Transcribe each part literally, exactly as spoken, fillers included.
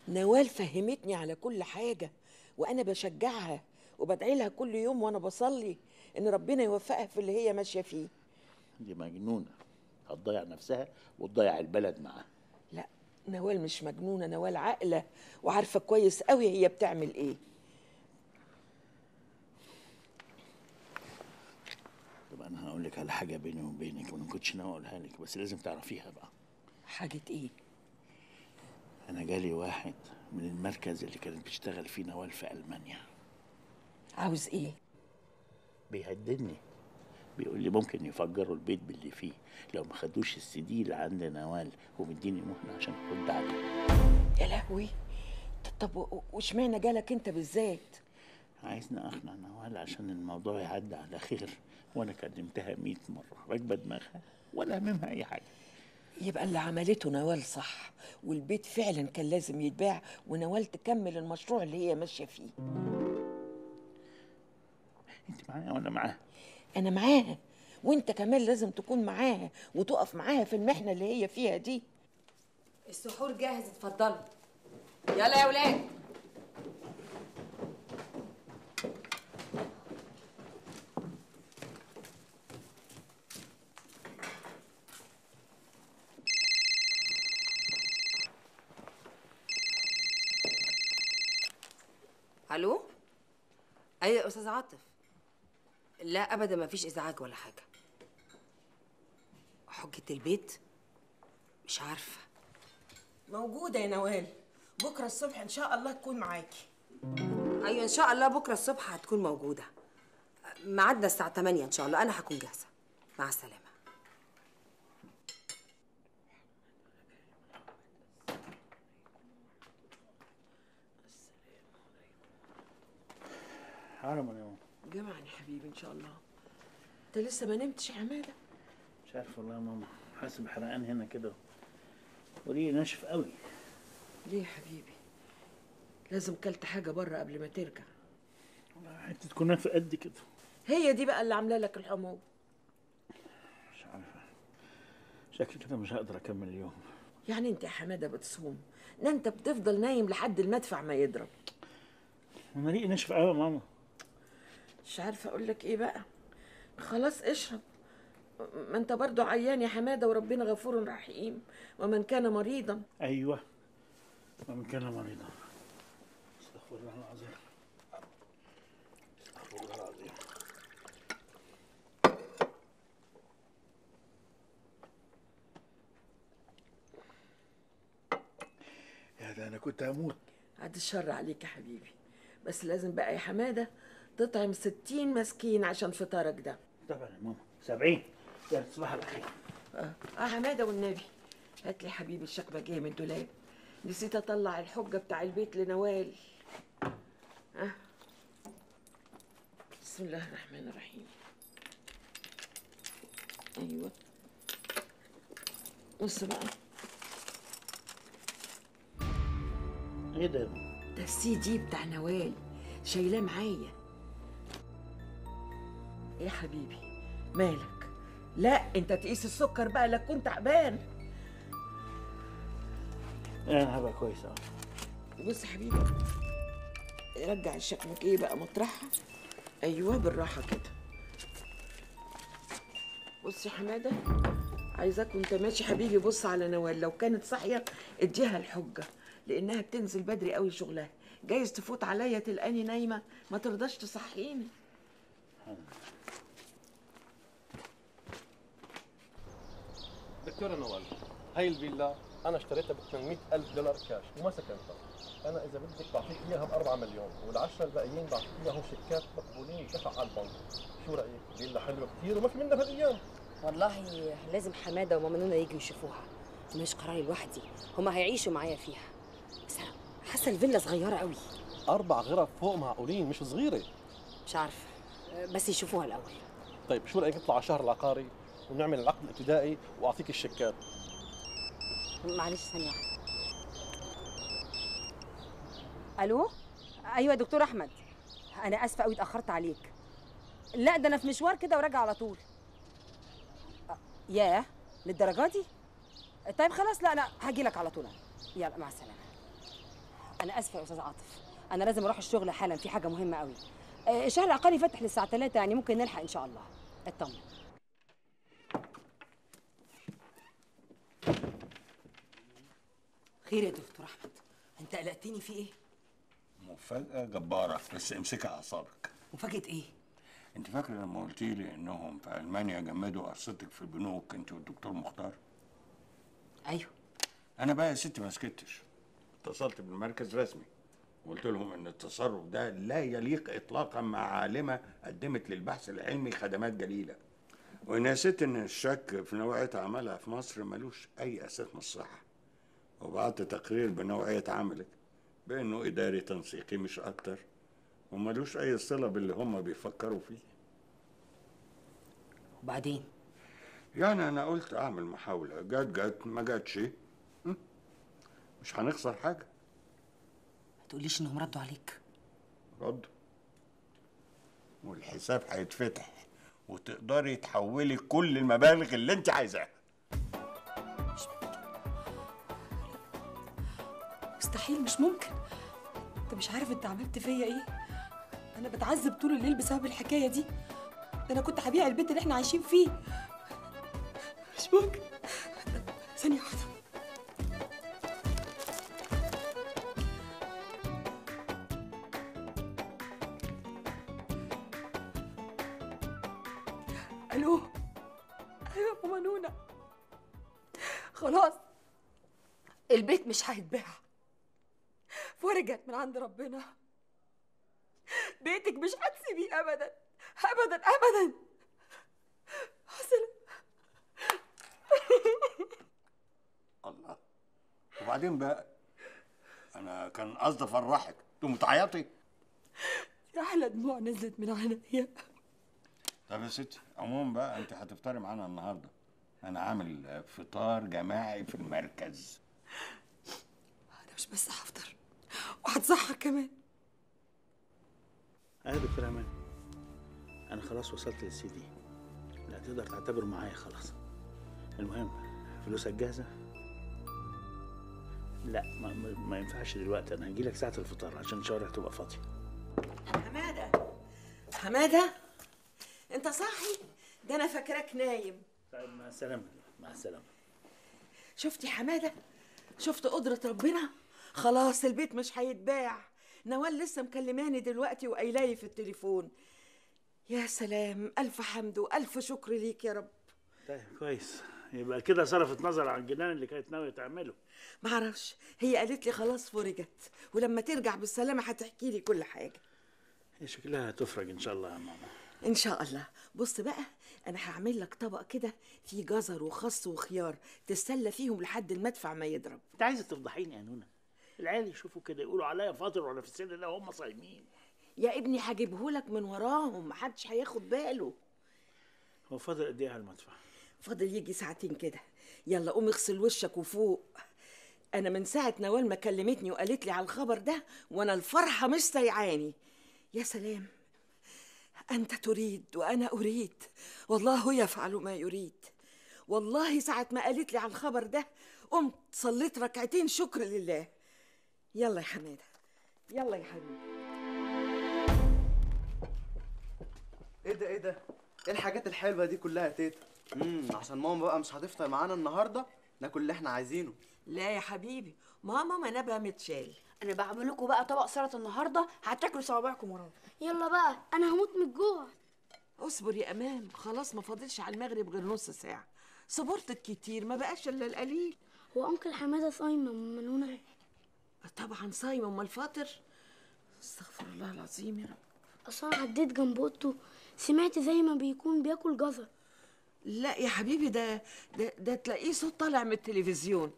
نوال فهمتني على كل حاجة، وأنا بشجعها وبدعي لها كل يوم وأنا بصلي إن ربنا يوفقها في اللي هي ماشية فيه. دي مجنونه، هتضيع نفسها وتضيع البلد معاها. لا، نوال مش مجنونة، نوال عاقلة وعارفة كويس قوي هي بتعمل إيه. طب انا هقول لك على حاجه بيني وبينك وانا ما كنتش ناوي اقولها لك، بس لازم تعرفيها بقى. حاجة إيه؟ انا جالي واحد من المركز اللي كانت بتشتغل فيه نوال في المانيا. عاوز إيه؟ بيهددني، بيقول لي ممكن يفجروا البيت باللي فيه لو ما خدوش السي دي اللي عند نوال، ومديني مهله عشان ارد عليه. يا لهوي. طب و- واشمعنى جالك أنت بالذات؟ عايزني اقنع نوال عشان الموضوع يعدي على خير، وانا كلمتها مية مره راكبه دماغها ولا هممها اي حاجه. يبقى اللي عملته نوال صح، والبيت فعلا كان لازم يتباع ونوال تكمل المشروع اللي هي ماشية فيه. انت معايا ولا معاها؟ أنا معاها، وأنت كمان لازم تكون معاها وتقف معاها في المحنة اللي هي فيها دي. السحور جاهز، اتفضلوا. يلا يا ولاد. الو. ايوه يا استاذ عاطف. لا ابدا، ما فيش ازعاج ولا حاجه. حجه البيت مش عارفه. موجودة يا نوال، بكرة الصبح إن شاء الله تكون معاكي. ايوه ان شاء الله بكره الصبح هتكون موجوده. ميعادنا الساعه تمانية ان شاء الله، انا هكون جاهزه. مع السلامه. حرام يا ماما. جمعا يا حبيبي إن شاء الله. أنت لسه ما نمتش يا حمادة؟ مش عارف والله يا ماما، حاسس بحرقان هنا كده وريقي ناشف قوي. ليه يا حبيبي؟ لازم كلت حاجة بره قبل ما ترجع. حته كنافه قد كده. هي دي بقى اللي عاملة لك الحموضة. مش عارفه، شكلي كده مش هقدر اكمل اليوم. يعني أنت يا حمادة بتصوم؟ ده أنت بتفضل نايم لحد المدفع ما يضرب. انا ريقي ناشف قوي يا ماما. مش عارفة أقول لك إيه بقى. خلاص اشرب، ما أنت برضو عيان يا حمادة، وربنا غفور رحيم، ومن كان مريضا. ايوه، ومن كان مريضا. استغفر الله العظيم، استغفر الله العظيم. يا ده انا كنت هموت. بعد الشر عليك يا حبيبي، بس لازم بقى يا حمادة تطعم ستين مسكين عشان فطارك ده. طبعا يا ماما، سبعين. يا تصبح على خير. اه اه حمادة والنبي، هات لي حبيبي الشكمجية من الدولاب، نسيت اطلع الحجة بتاع البيت لنوال. اه بسم الله الرحمن الرحيم. ايوه، بص بقى. ايه ده يا ماما؟ ده السي دي بتاع نوال، شايلاه معايا. ايه يا حبيبي مالك؟ لا انت تقيس السكر بقى، لا كنت تعبان. انا هبقى كويس اهو. بص يا حبيبي، رجع الشكمجية بقى مطرحها. ايوه بالراحه كده. بص يا حماده، عايزاك وانت ماشي حبيبي بص على نوال، لو كانت صاحيه اديها الحجه، لانها بتنزل بدري قوي شغلها، جايز تفوت عليا تلقاني نايمه ما ترضاش تصحيني. دكتورة نوال، هاي الفيلا أنا اشتريتها ب ثمانمئة ألف دولار كاش وما سكنتها. أنا إذا بدك بعطيك إياها ب أربعة مليون، والعشرة الباقيين بعطيك إياهم شيكات مقبولين ودفع على البنك. شو رأيك؟ فيلا حلوة كثير وما في منها بهالأيام. والله لازم حماده وماما نونا يجوا يشوفوها، مش قراري لوحدي، هما هيعيشوا معايا فيها. بس انا حاسه الفيلا صغيره قوي. أربع غرف فوق معقولين، مش صغيرة. مش عارفه، بس يشوفوها الاول. طيب شو رأيك نطلع على الشهر العقاري ونعمل العقد الابتدائي وأعطيك الشيكات؟ معلش ثانيه واحده. الو. ايوه يا دكتور احمد، انا اسفه قوي اتاخرت عليك. لا ده انا في مشوار كده وراجع على طول. ياه للدرجه دي؟ طيب خلاص، لا لا هاجي لك على طول. يلا مع السلامه. انا اسفه يا استاذ عاطف، انا لازم اروح الشغل حالا، في حاجه مهمه قوي. آه، الشهر العقاري فاتح للساعه ثلاثة، يعني ممكن نلحق ان شاء الله. اطمن. خير يا دكتور احمد، انت قلقتني في ايه؟ مفاجأة جبارة، بس امسكي أعصابك. مفاجأة ايه؟ أنت فاكرة لما قلت لي إنهم في ألمانيا جمدوا قرصتك في البنوك أنت والدكتور مختار؟ ايوه. أنا بقى يا ستي ما سكتش. اتصلت بالمركز رسمي وقلت لهم إن التصرف ده لا يليق إطلاقا مع عالمة قدمت للبحث العلمي خدمات جليلة. وإن يا ست إن الشك في نوعية عملها في مصر ملوش أي أساس من الصحة. وبعت تقرير بنوعية عملك بأنه إداري تنسيقي مش أكتر، وملوش أي صلة باللي هم بيفكروا فيه. وبعدين؟ يعني أنا قلت أعمل محاولة، جت جت ما جاتش مش هنخسر حاجة. ما تقوليش إنهم ردوا عليك. ردوا، والحساب هيتفتح وتقدري تحولي كل المبالغ اللي أنت عايزاها. مستحيل، مش ممكن. انت مش عارف انت عملت فيا ايه؟ انا بتعذب طول الليل بسبب الحكايه دي. ده انا كنت هبيع البيت اللي احنا عايشين فيه. مش ممكن. ثانيه واحده. الو. ايوه يا ماما نونا، خلاص البيت مش هيتباع، فرجت من عند ربنا. بيتك مش هتسيبيه ابدا ابدا ابدا. حسن. الله. وبعدين بقى انا كان قصدي افرحك، تقوم تعيطي. يا احلى دموع نزلت من عينيا. طب يا ستي عموما بقى انت هتفطري معانا النهارده. انا عامل فطار جماعي في المركز. انا مش بس هفطر وهتسحر كمان. انا دكتور امان، انا خلاص وصلت للسي دي، لا تقدر تعتبره معايا خلاص. المهم فلوسك جاهزه؟ لا ما, ما ينفعش دلوقتي، انا هجيلك ساعه الفطار عشان الشوارع تبقى فاضيه. حماده حماده انت صاحي؟ ده انا فاكراك نايم. طيب مع السلامه. مع السلامه. شفتي حماده؟ شفت قدره ربنا؟ خلاص البيت مش هيتباع. نوال لسه مكلماني دلوقتي وقايلالي في التليفون. يا سلام، الف حمد والف شكر ليك يا رب. طيب كويس، يبقى كده صرفت نظر عن الجنان اللي كانت ناويه تعمله. معرفش، هي قالت لي خلاص فرجت، ولما ترجع بالسلامه هتحكي لي كل حاجه. هي شكلها هتفرج ان شاء الله يا ماما. ان شاء الله. بص بقى، انا هعمل لك طبق كده فيه جزر وخس وخيار تتسلى فيهم لحد المدفع ما يضرب. انت عايزه تفضحيني يا نونا؟ العيال يشوفوا كده يقولوا عليا فاطر ولا في السن ده وهم صايمين. يا ابني هجيبهولك من وراهم، محدش هياخد باله. هو فاضل قد ايه على المدفع؟ فاضل يجي ساعتين كده. يلا قوم اغسل وشك وفوق. انا من ساعه نوال ما كلمتني وقالت لي على الخبر ده وانا الفرحه مش سايعاني. يا سلام، انت تريد وانا اريد، والله يفعل ما يريد. والله ساعه ما قالت لي على الخبر ده قمت صليت ركعتين شكر لله. يلا يا حماده، يلا يا حبيبي. ايه ده ايه ده؟ ايه الحاجات الحلوه دي كلها يا تيتا؟ امم عشان ماما بقى مش هتفطر معانا النهارده، ناكل اللي احنا عايزينه. لا يا حبيبي، ماما منابها متشال. انا بعمل لكم بقى طبق سلطه النهارده، هتاكلوا صوابعكم ورانا. يلا بقى، انا هموت من الجوع. اصبر يا امام، خلاص ما فاضلش على المغرب غير نص ساعه. صبرت الكتير ما بقاش الا القليل. هو انكل حماده صايمه ام منونه؟ طبعا صايمه، امال فاطر؟ استغفر الله العظيم يا رب. اصلا عديت جنب اوضته سمعت زي ما بيكون بياكل جزر. لا يا حبيبي، ده ده, ده تلاقيه صوت طالع من التلفزيون.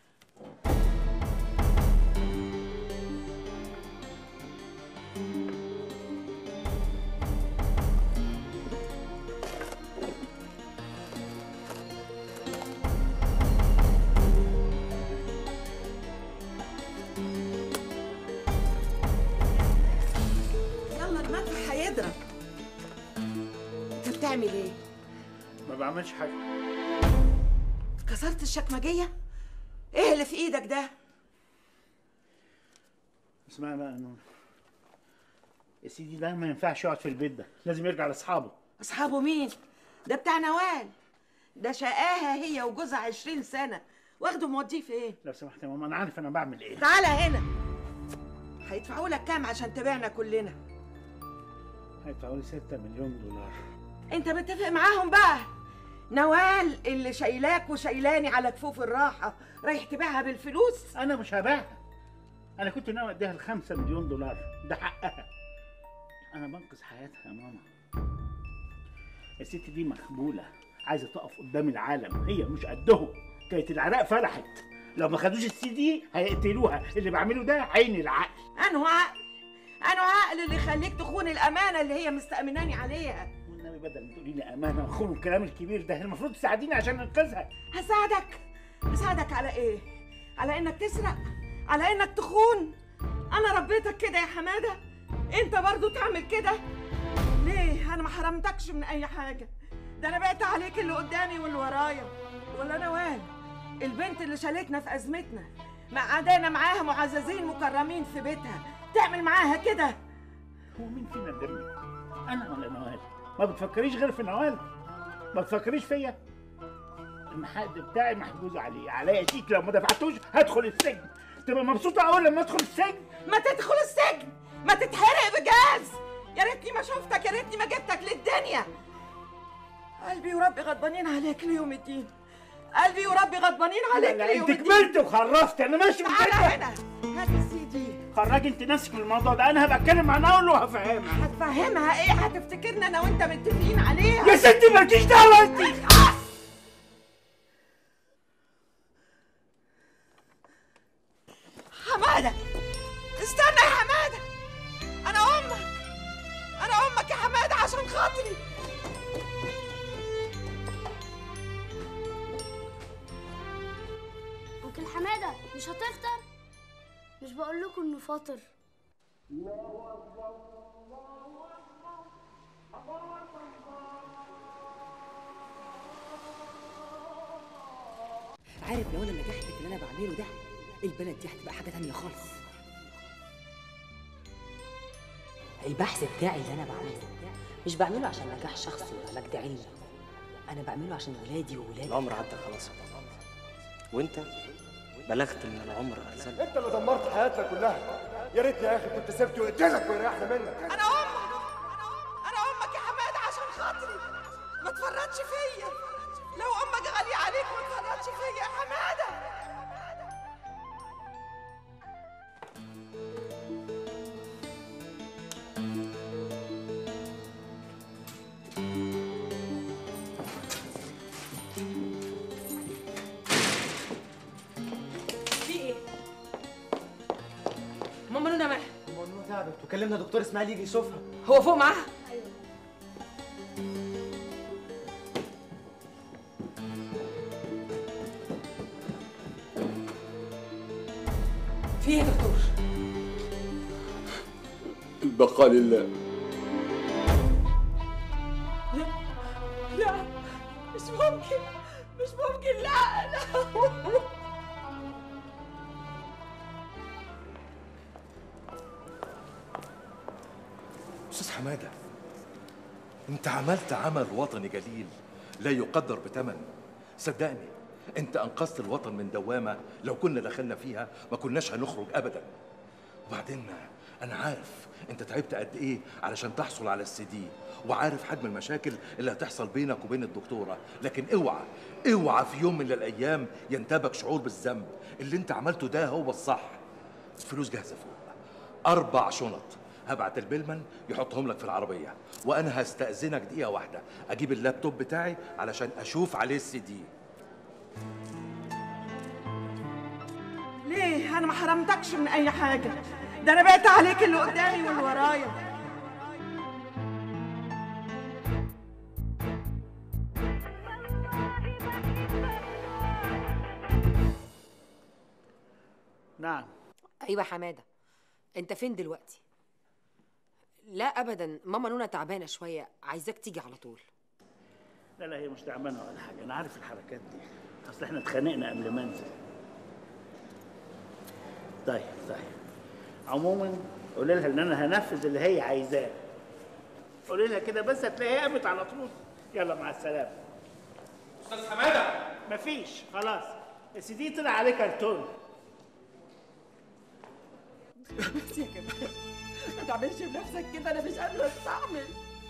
يلا المدفع هيضرب. انت بتعمل ايه؟ ما بعملش حاجه. كسرت الشكمجيه؟ ايه اللي في ايدك ده؟ اسمعي بقى يا نور، يا سيدي ده ما ينفعش يقعد في البيت ده، لازم يرجع لاصحابه. اصحابه مين؟ ده بتاع نوال، ده شقاها هي وجوزها عشرين سنه، واخده موديه فين؟ لو سمحت يا ماما انا عارف انا بعمل ايه. تعالى هنا. هيدفعوا لك كام عشان تبيعنا كلنا؟ هيدفعوا لي ستة مليون دولار. انت متفق معاهم بقى؟ نوال اللي شايلاك وشايلاني على كفوف الراحه رايح تبيعها بالفلوس؟ انا مش هبيعها، انا كنت ناوي اديها الخمسة مليون دولار، ده حقها. انا بنقذ حياتها يا ماما. الست دي مخبوله، عايزه تقف قدام العالم، هي مش قدهم. كانت العراق فرحت، لو ما خدوش السي دي هيقتلوها. اللي بعمله ده عين العقل. انه عقل؟ انه عقل اللي يخليك تخون الامانه اللي هي مستأمناني عليها؟ والنبي بدل ما تقولي لي امانه وخون الكلام الكبير ده، المفروض تساعديني عشان انقذها. هساعدك؟ هساعدك على ايه؟ على انك تسرق؟ على انك تخون؟ انا ربيتك كده يا حماده، انت برضو تعمل كده؟ ليه؟ انا ما حرمتكش من اي حاجه، ده انا بقيت عليك اللي قدامي واللي ورايا. ولا نوال البنت اللي شالتنا في ازمتنا، ما عدانا معاها معززين مكرمين في بيتها، تعمل معاها كده؟ هو مين فينا ندمني؟ انا ولا نوال؟ ما بتفكريش غير في نوال؟ ما بتفكريش فيا؟ المحاد بتاعي محجوز عليه، عليا شيك، لو ما دفعتوش هدخل السجن. تبقى مبسوطه اول لما ادخل السجن؟ ما تدخل السجن، ما تتحرق بجاز. يا ريتني ما شفتك، يا ريتني ما جبتك للدنيا. قلبي وربي غضبانين عليك ليوم الدين، قلبي وربي غضبانين عليك ليوم الدين. انت كبرت وخرفت، انا ماشي من تعالى كده. هنا، هات السي دي. خرجي انت نفسك من الموضوع ده، انا هبقى اتكلم مع ناول وهفهمها. هتفهمها ايه؟ هتفتكرنا انا وانت متفقين عليها؟ يا ستي مالكيش دعوه انت. حماده استنى يا حماده، انا امك، انا امك يا حماده عشان خاطري. انكل حماده مش هتفطر؟ مش بقول لكم انه فاطر؟ عارف لو انا نجحت في اللي انا بعمله ده، البلد دي هتبقى حاجه تانية خالص. البحث بتاعي اللي انا بعمله مش بعمله عشان نجاح شخصي ولا مجد علمي، انا بعمله عشان ولادي وولادي. العمر عدى خلاص يا بابا، وانت بلغت من العمر ارسل. انت اللي دمرت حياتنا كلها. يا ريتني يا اخي كنت سبته وقتلك ويريحنا منك. انا امك، انا امك يا حماده عشان خاطري، ما تفرطش فيا. لو امك غاليه عليك ما تفرطش فيا يا حماده. في ايه؟ ماما نونا مالها؟ ماما نونا تعبت وكلمنا دكتور اسماعيل يجي يشوفها. هو فوق معاها؟ في ايه يا دكتور؟ البقاء لله. لا لا مش ممكن، مش ممكن، لا لا. استاذ حماده، انت عملت عمل وطني جليل لا يقدر بثمن. صدقني انت انقذت الوطن من دوامه لو كنا دخلنا فيها ما كناش هنخرج ابدا. وبعدين انا عارف انت تعبت قد ايه علشان تحصل على السي دي، وعارف حجم المشاكل اللي هتحصل بينك وبين الدكتوره، لكن اوعى اوعى في يوم من الايام ينتابك شعور بالذنب. اللي انت عملته ده هو الصح. الفلوس جاهزه فوق، اربع شنط هبعت البيلمان يحطهم لك في العربيه، وانا هستأذنك دقيقه واحده اجيب اللابتوب بتاعي علشان اشوف عليه السي دي. ليه؟ انا ما حرمتكش من اي حاجه، ده انا بقيت عليك اللي قدامي واللي ورايا. نعم. ايوه حماده، انت فين دلوقتي؟ لا ابدا، ماما نونا تعبانه شويه، عايزاك تيجي على طول. لا لا هي مش تعبانه ولا حاجه، انا عارف الحركات دي، اصل احنا اتخانقنا قبل ما انزل. طيب طيب عموما قولي لها ان انا هنفذ اللي هي عايزاه. قولي لها كده بس هتلاقيها قامت على طول. يلا مع السلامه. استاذ حماده مفيش خلاص، السي دي طلع عليه كرتون. بس يا كمال ما تعملش بنفسك كده، انا مش قادره استحمل.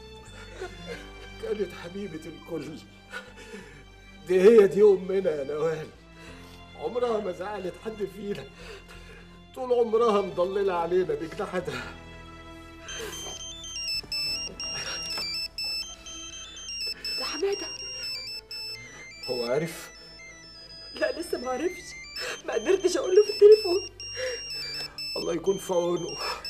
كانت حبيبه الكل، دي هي دي امنا يا نوال، عمرها ما زعلت حد فينا، طول عمرها مضلله علينا بجناحتها. ده حماده. هو عرف؟ لا لسه ما عرفش، ما قدرتش اقول له في التليفون. الله يكون في عونه.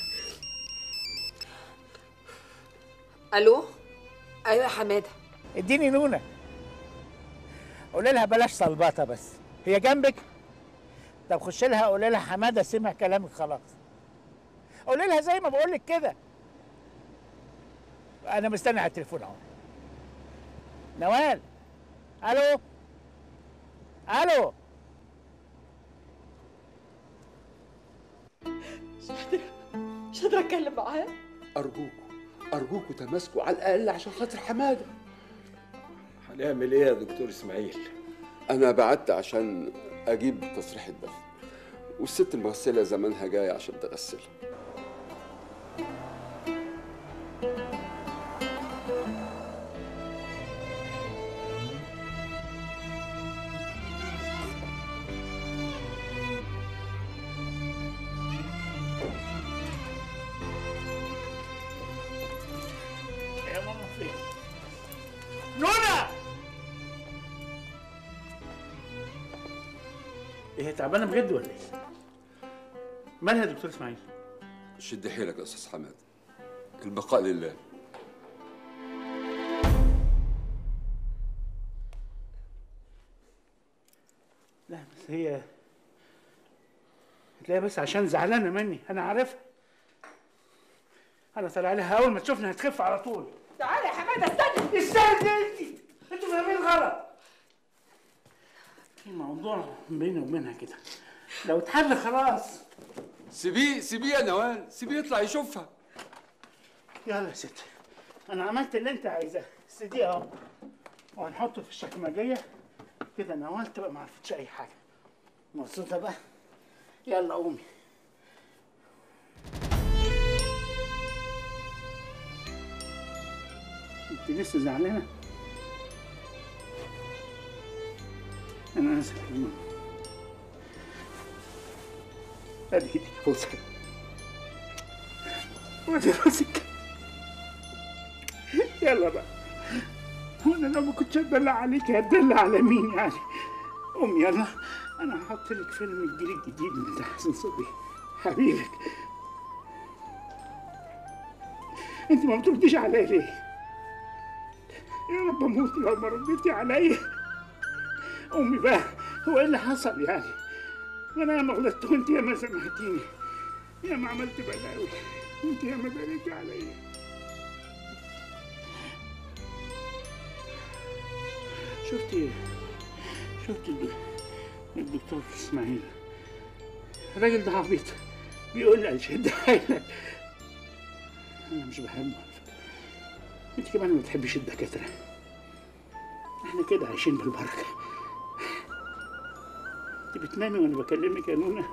الو. ايوه يا حماده. اديني نونه. قولي لها بلاش صلبطه بس، هي جنبك؟ طب خش لها قولي لها حماده سمع كلامك خلاص. قولي لها زي ما بقول لك كده. انا مستني على التليفون اهو. نوال. الو. الو. مش قادره مش قادره اتكلم معاه. ارجوكوا ارجوكوا تماسكوا على الاقل عشان خاطر حماده. هنعمل ايه يا دكتور اسماعيل؟ انا بعت عشان اجيب تصريح الدفن، والست المغسله زمانها جايه عشان تغسلها. يا ماما فين؟ نونا! ايه تعبانه بجد ولا ايه؟ مالها يا دكتور اسماعيل؟ شد حيلك يا استاذ حماد، البقاء لله. لا بس هي هتلاقيها بس عشان زعلانه مني، انا عارفها. انا طالع لها اول ما تشوفني هتخف على طول. تعالى يا حماده استنى. استنى انت، انتوا فاهمين غلط. في موضوع بيني وبينها كده، لو اتحل خلاص. سيبيه سيبيه يا نوال، سيبيه يطلع يشوفها. يلا يا ستي، انا عملت اللي انت عايزاه. السي دي اهو، وهنحطه في الشكمجيه كده. نوال تبقى ما عرفتش اي حاجه. مبسوطه بقى؟ يلا قومي. انت لسه زعلانه؟ انا اسف يا ماما. ادي ايدك بوسه وادي راسك. يلا بقى، وانا لو ما كنتش اتدلع عليك هتدلع على مين يعني؟ قومي يلا، انا هحط لك فيلم الجيل الجديد بتاع حسن صبري حبيبك. انت ما بترديش عليا ليه؟ يا رب اموت لو ما رديتي عليا. قومي بقى، هو ايه اللي حصل يعني؟ انا ياما غلطت وانت ياما سامحتيني، ياما عملت بلاوي وانت ياما باركتي عليا. شفتي شفتي الدكتور اسماعيل؟ الراجل ده عبيط، بيقول لي شد حيلك. انا مش بحبه على فكره، انت كمان ما بتحبيش الدكاتره. احنا كده عايشين بالبركه. انت بتنامي وانا بكلمك يا نونا؟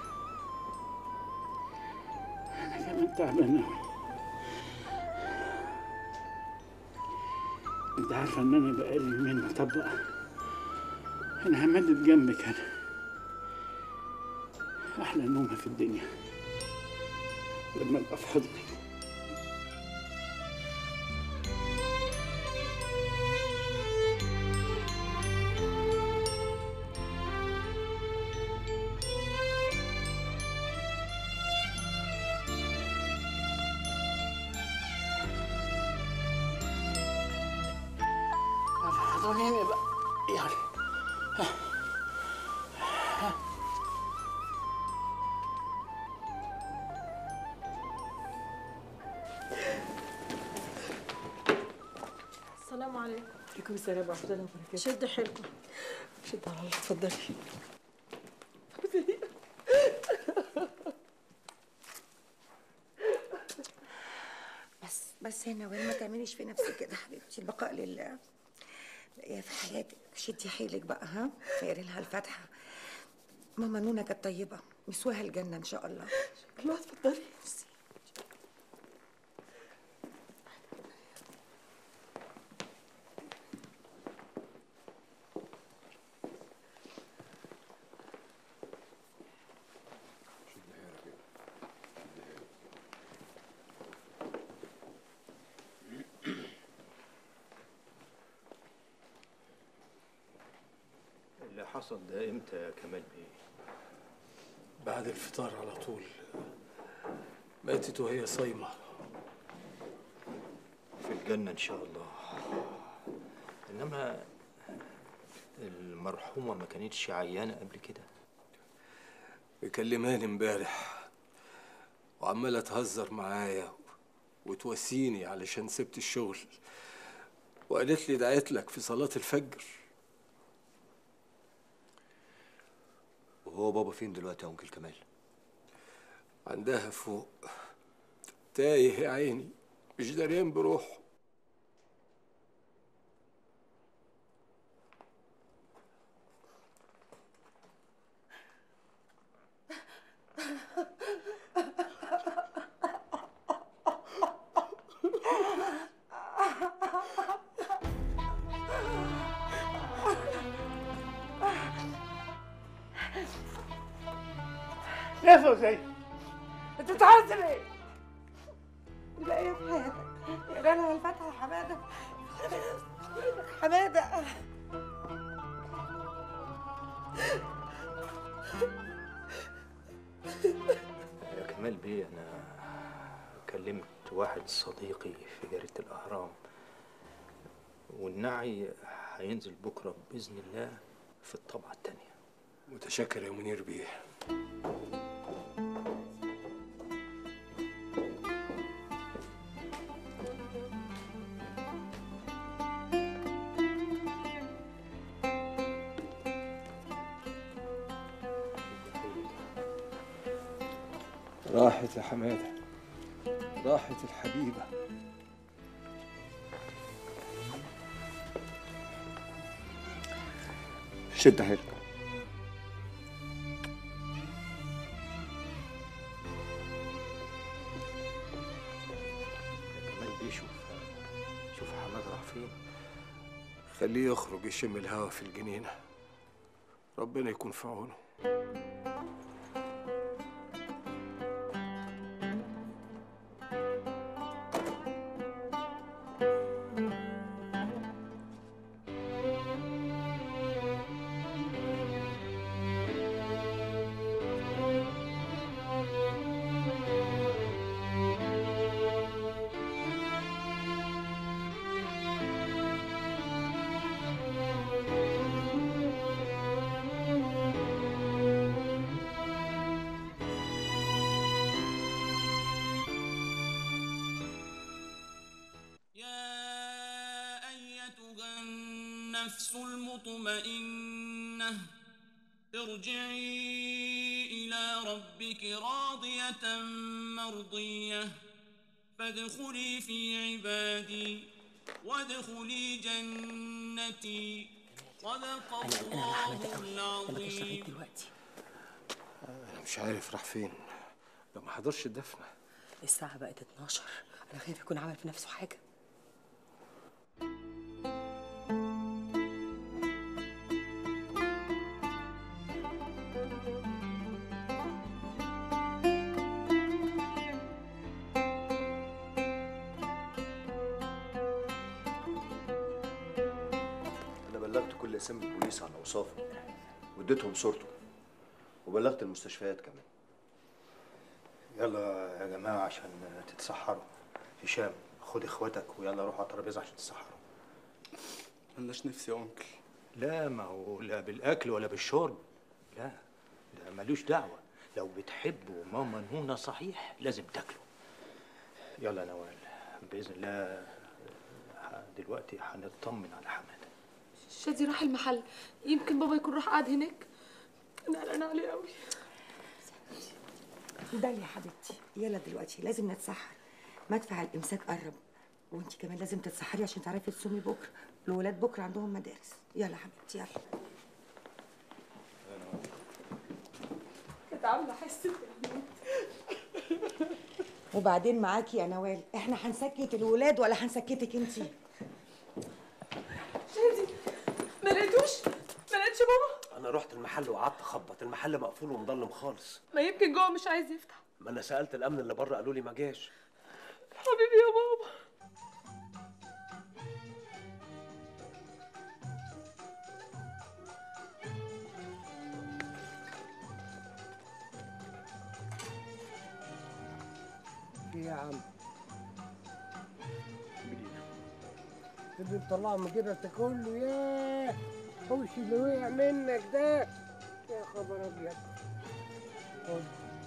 انا كمان تعبان اوي. انت عارفه ان انا بقالي يومين مطبق. انا همدد جنبك انا، احلى نومه في الدنيا لما ابقى في حضنك. حضنيني بقى يلا. السلام عليكم. عليكم السلام ورحمه الله وبركاته. شد حيلكم. شد على الله، اتفضلي. بس يا نوال ما تعمليش في نفسك كده حبيبتي، البقاء لله. يا في حياتك شدي حيلك بقى، ها خيري لها الفاتحه. ماما نونا كانت طيبه، مسواها الجنه ان شاء الله. الله اتفضلي. اللي حصل ده امتى يا كمال بيه؟ بعد الفطار على طول. ماتت وهي صايمة. في الجنة إن شاء الله. إنما المرحومة ما كانتش عيانة قبل كده؟ مكلماني امبارح وعمالة تهزر معايا وتواسيني علشان سبت الشغل، وقالت لي دعيت لك في صلاة الفجر. وهو بابا فين دلوقتي يا أنكل كمال؟ عندها فوق، تايه يا عيني، مش داريان بروحه. يا فوزي انت بتعرض ايه؟ لا يا حماده، يا لها الفتحه يا حماده. حماده يا كمال بيه، أنا كلمت واحد صديقي في جريدة الأهرام، والنعي هينزل بكرة بإذن الله في الطبعة التانية. متشكر يا منير بيه. راحت يا حمادة، راحت الحبيبة. شد حيلك. كمال بيه، شوف شوف حماد راح فين. خليه يخرج يشم الهوا في الجنينة، ربنا يكون في عونه. النفس المطمئنة ارجعي إلى ربك راضية مرضية فادخلي في عبادي وادخلي جنتي صدق الله العظيم. أنا مش عارف راح فين، لو ما حضرش الدفنة. الساعة بقت اتناشر، أنا خايف يكون عمل في نفسه حاجة. كل اسامي البوليس على اوصافه واديتهم صورته وبلغت المستشفيات كمان. يلا يا جماعه عشان تتسحروا. هشام خد اخواتك ويلا روحوا على الترابيزه عشان تتسحروا. ملناش نفس يا انكل. لا، ما هو لا بالاكل ولا بالشرب، لا ده ملوش دعوه. لو بتحبوا ماما نونا صحيح لازم تاكلوا. يلا يا نوال، باذن الله دلوقتي هنطمن على حماده. شادي راح المحل، يمكن بابا يكون راح قاعد هناك. انا قلقانه عليه قوي. داليا يا حبيبتي، يلا دلوقتي لازم نتسحر، مدفع الامساك قرب. وانت كمان لازم تتسحري عشان تعرفي تصومي بكره، الولاد بكره عندهم مدارس. يلا حبيبتي يلا. كانت عامله حصه الموت. وبعدين معاكي يا نوال، احنا هنسكت الولاد ولا هنسكتك انت؟ شادي ما لقيتوش؟ ما لقيتش بابا؟ انا رحت المحل وقعدت اخبط، المحل مقفول ومضلم خالص. ما يمكن جوه مش عايز يفتح. ما انا سالت الامن اللي بره قالوا لي ما جاش. حبيبي يا بابا. يا عم تبي تطلعه من جيبك كله؟ ياه وش اللي وقع منك ده يا خبر ابيض. خد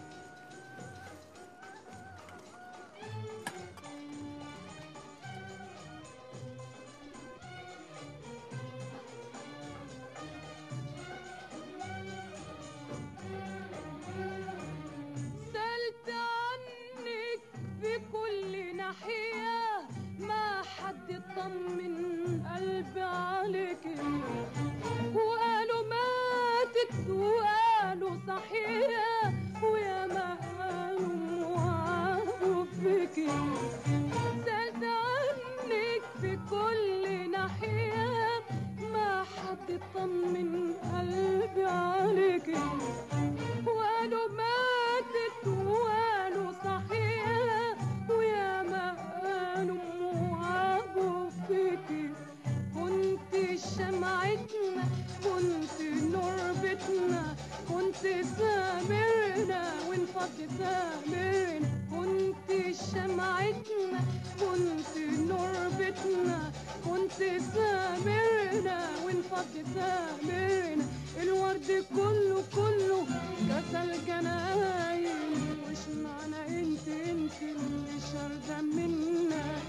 سألت عنك في كل ناحية، ما حد طمن قلبي عليك، وقالوا ماتت وقالوا صحية، ويا ما قالوا وعاروا فيكي. سألت عنك في كل ناحية، ما حد طمن قلبي عليك، وقالوا ماتت وقالوا صحيح، ويا ما قالوا وعابوا فيكي. كنت شمعتنا، كنت نور بيتنا، كنت سامرنا وانفض سامرنا. كنت شمعتنا، كنت نور بيتنا، كنت سامرنا وانفض سامرنا. الورد كله كله كسل جناين، وش معنى انت انت اللي شارده منا.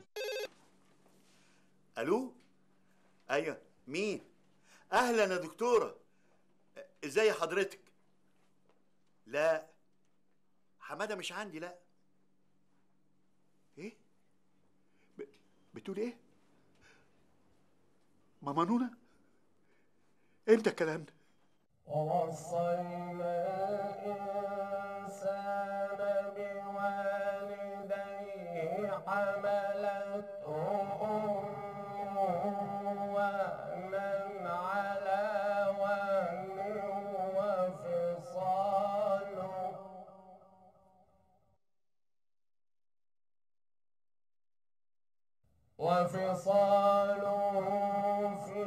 الو ايوه مين؟ اهلا يا دكتوره، ازاي حضرتك؟ لا حماده مش عندي. لا ايه ب... بتقول ايه؟ ماما نونا؟ امتى الكلام ده؟ ووصينا الإنسان بوالديه حملته أمه وهنا على وهن وفصاله وفصاله في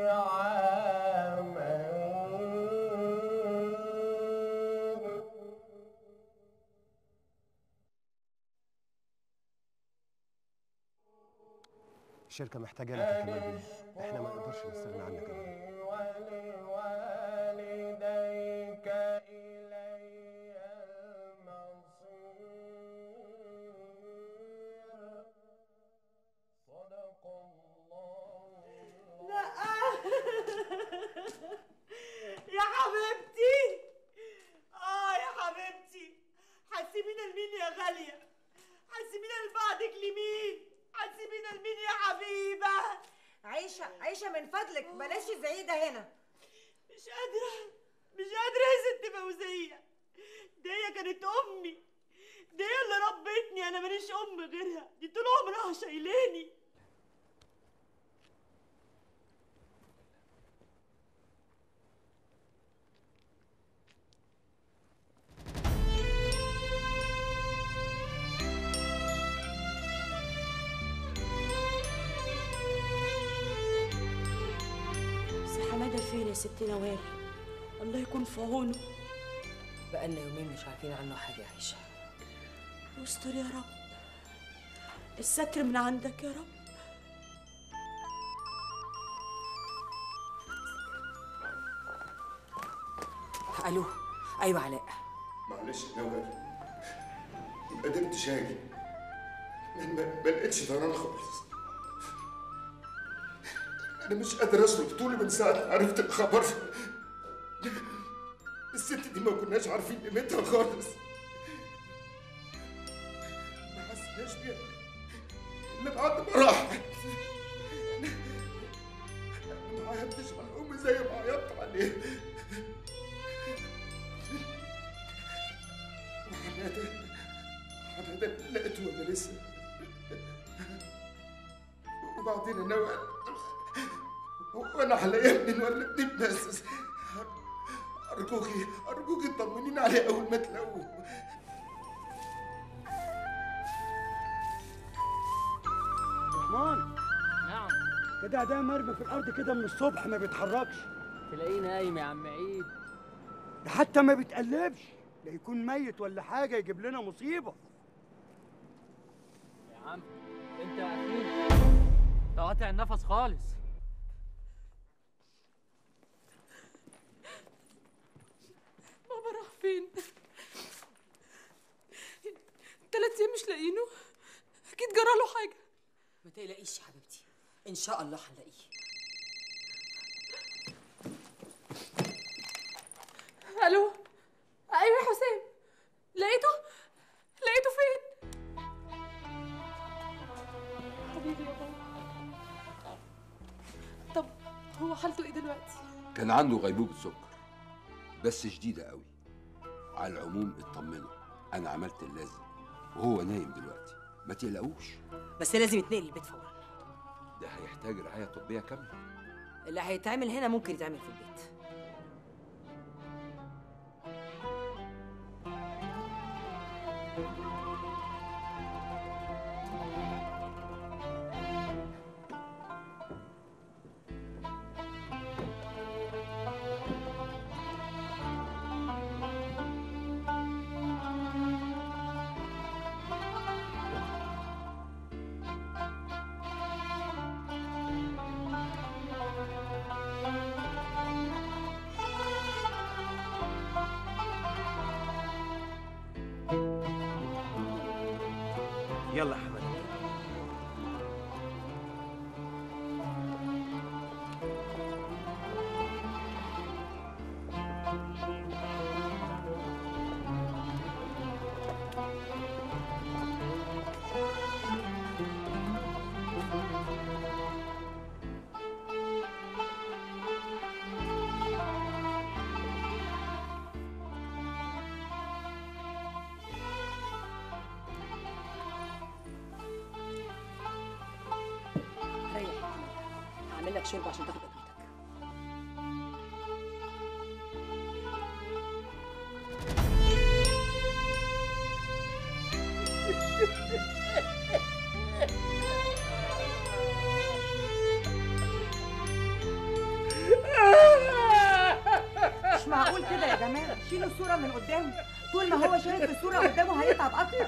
عامين. الشركة محتاجة لك يا كمال بيه، احنا ما نقدرش نستغنى عنك ابدا. ولوالديك إلي المصير. صدق الله. لا يا حبيبتي، اه يا حبيبتي، هتسيبينا لمين يا غالية؟ هتسيبينا لبعضك لمين؟ هتسيبينا لمين يا حبيبة؟ عيشه عيشه من فضلك بلاش زعيده هنا. مش قادرة مش قادرة يا ست فوزية، دي هي كانت أمي، دي هي اللي ربتني، أنا ماليش أم غيرها، دي طول عمرها شايلاني. حماده فين يا ست نوال؟ الله يكون في عونه. بقالنا يومين مش عارفين عنه حاجه يا عيشه. استر يا رب، الستر من عندك يا رب. الو ايوه علاء. معلش يا نوال، ما قدرتش اجي، ما ما لقيتش طيران خالص. انا مش قادر اسلك طول من ساعه عرفت الخبر. الست دي ما كناش عارفين قيمتها خالص، ما حسناش بيها اللي بعد ما راحت. انا ما عيطتش على امي زي ما عيطت عليه. وحماده حماده لقيته ولا لسه؟ وبعدين انا وانا على ابني ولا ابني بس. ارجوكي ارجوكي طمنين عليه اول ما تلاقوه. رحمن. نعم. كده ده مرمي في الارض كده من الصبح ما بيتحركش. تلاقيه نايم يا عم عيد. ده حتى ما بيتقلبش، لا يكون ميت ولا حاجه يجيب لنا مصيبه. يا عم انت يا اخي انت قاطع النفس خالص. بابا راح فين؟ تلات ايام مش لاقيينه، اكيد جراله حاجه. ما تقلقيش يا حبيبتي، ان شاء الله هنلاقيه. الو، ايوه يا حسام، لقيته لقيته فين؟ حبيبي يا بابا. طب هو حالته ايه دلوقتي؟ كان عنده غيبوبة سكر بس شديدة قوي. على العموم اطمنوا، أنا عملت اللازم وهو نايم دلوقتي، ما تقلقوش. بس لازم يتنقل البيت فورا. ده هيحتاج رعاية طبية كاملة. اللي هيتعمل هنا ممكن يتعمل في البيت. يلا يا حماده. هعمل لك شرب عشان تاخد ادويتك. مش معقول كده يا جماعه، شيلوا الصوره من قدامه. طول ما هو شايف الصوره قدامه هيتعب اكتر.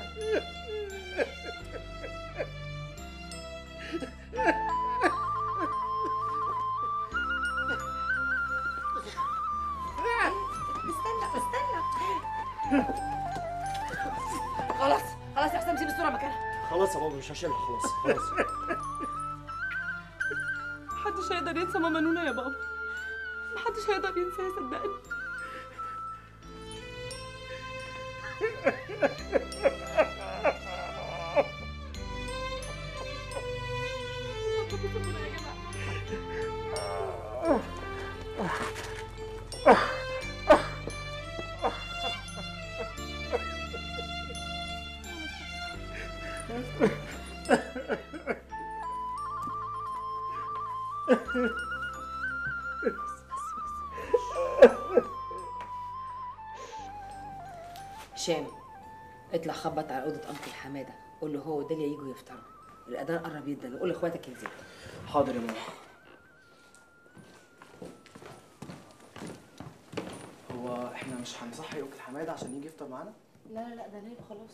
خلاص خلاص يا حسام، سيب الصوره مكانها. خلاص يا بابا مش هشيلها، خلاص خلاص. محدش هيقدر ينسى ماما نونا يا بابا، محدش هيقدر ينساها صدقني. هشام، اطلع خبط على اوضه انكل حماده، قول له هو وداليا يجوا يفطروا، الاذان قرب جدا، وقول لاخواتك ينزلوا. حاضر يا ماما. هو احنا مش هنصحي انكل حماده عشان يجي يفطر معانا؟ لا لا لا، ده نايم خلاص.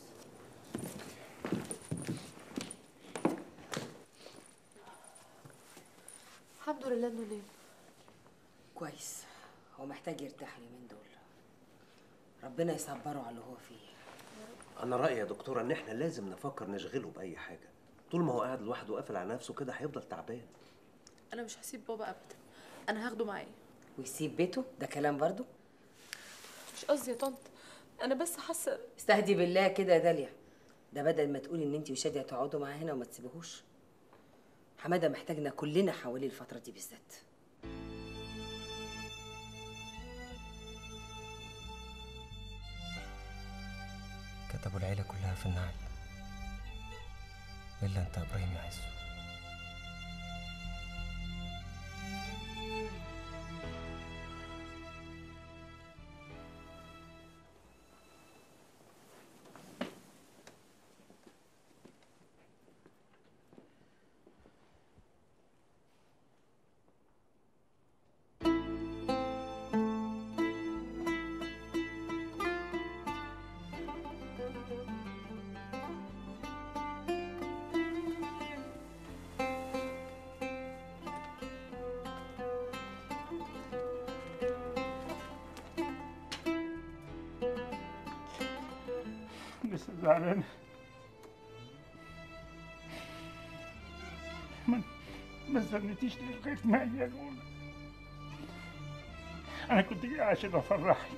الحمد لله انه نام. كويس، هو محتاج يرتاح اليومين دول، ربنا يصبره على اللي هو فيه. انا رايي يا دكتوره ان احنا لازم نفكر نشغله باي حاجه. طول ما هو قاعد لوحده وقافل على نفسه كده هيفضل تعبان. انا مش هسيب بابا ابدا، انا هاخده معايا. ويسيب بيته؟ ده كلام برضو؟ مش قصدي يا طنط، انا بس حاسه. استهدي بالله كده يا داليا، ده بدل ما تقولي ان انت وشاديه تقعدوا معاه هنا وما تسيبوهوش، حماده محتاجنا كلنا حواليه الفتره دي بالذات. كتبوا العيله كلها في النعل الا انت يا ابراهيم يا عزو. لسه زعلان. ما ما استنيتيش لغايه ما هي الاولى. انا كنت جاي عشان افرحك.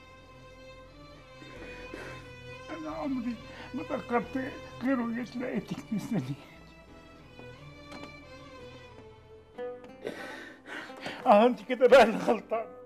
انا عمري ما فكرت غير وجيت لقيتك مستنيه. اه انت كده بقى اللي غلطان.